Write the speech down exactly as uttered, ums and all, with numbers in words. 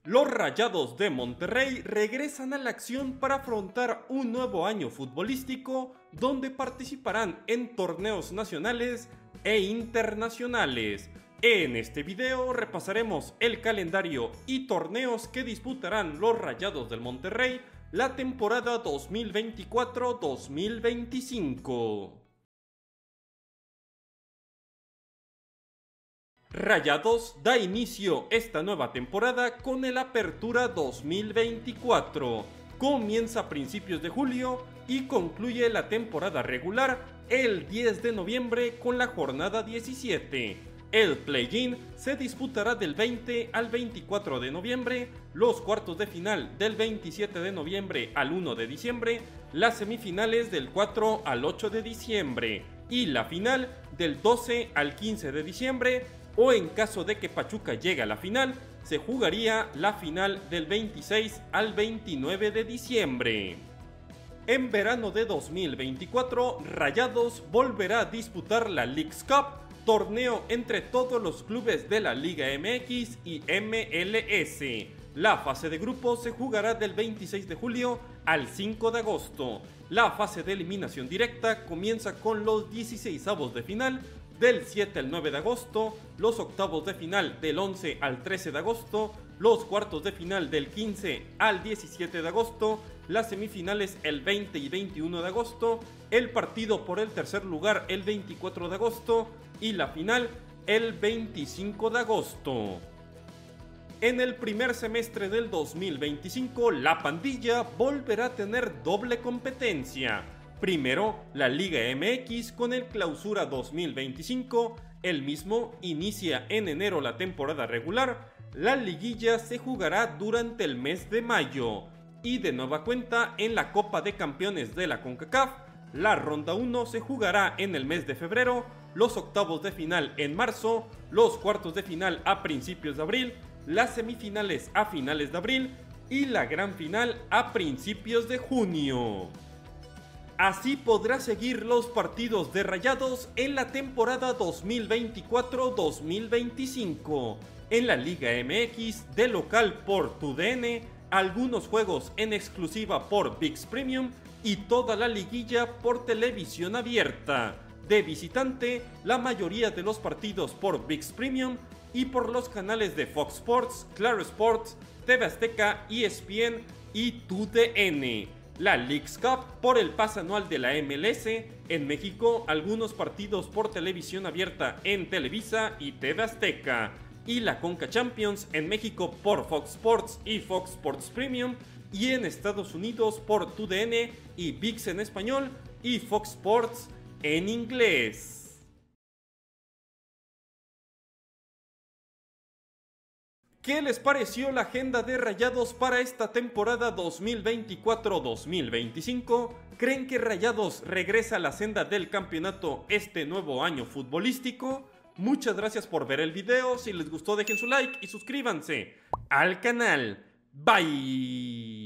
Los Rayados de Monterrey regresan a la acción para afrontar un nuevo año futbolístico donde participarán en torneos nacionales e internacionales. En este video repasaremos el calendario y torneos que disputarán los Rayados del Monterrey la temporada dos mil veinticuatro dos mil veinticinco. Rayados da inicio esta nueva temporada con el Apertura dos mil veinticuatro. Comienza a principios de julio y concluye la temporada regular el diez de noviembre con la jornada diecisiete. El play-in se disputará del veinte al veinticuatro de noviembre, los cuartos de final del veintisiete de noviembre al uno de diciembre, las semifinales del cuatro al ocho de diciembre y la final del doce al quince de diciembre, o en caso de que Pachuca llegue a la final, se jugaría la final del veintiséis al veintinueve de diciembre. En verano de dos mil veinticuatro, Rayados volverá a disputar la Leagues Cup, torneo entre todos los clubes de la Liga M X y M L S. La fase de grupos se jugará del veintiséis de julio al cinco de agosto. La fase de eliminación directa comienza con los dieciseisavos de final del siete al nueve de agosto, los octavos de final del once al trece de agosto, los cuartos de final del quince al diecisiete de agosto, las semifinales el veinte y veintiuno de agosto, el partido por el tercer lugar el veinticuatro de agosto y la final el veinticinco de agosto. En el primer semestre del dos mil veinticinco, la pandilla volverá a tener doble competencia. Primero, la Liga M X con el Clausura dos mil veinticinco, el mismo inicia en enero la temporada regular, la liguilla se jugará durante el mes de mayo y de nueva cuenta en la Copa de Campeones de la CONCACAF, la ronda uno se jugará en el mes de febrero, los octavos de final en marzo, los cuartos de final a principios de abril, las semifinales a finales de abril y la gran final a principios de junio. Así podrá seguir los partidos de Rayados en la temporada dos mil veinticuatro dos mil veinticinco. En la Liga M X, de local por T U D N, algunos juegos en exclusiva por ViX Premium y toda la liguilla por televisión abierta. De visitante, la mayoría de los partidos por ViX Premium y por los canales de Fox Sports, Claro Sports, T V Azteca, E S P N y T U D N. La Leagues Cup por el pase anual de la M L S, en México algunos partidos por televisión abierta en Televisa y T V Azteca, y la Conca Champions en México por Fox Sports y Fox Sports Premium, y en Estados Unidos por T U D N y ViX en español y Fox Sports en inglés. ¿Qué les pareció la agenda de Rayados para esta temporada dos mil veinticuatro dos mil veinticinco? ¿Creen que Rayados regresa a la senda del campeonato este nuevo año futbolístico? Muchas gracias por ver el video, si les gustó dejen su like y suscríbanse al canal. Bye.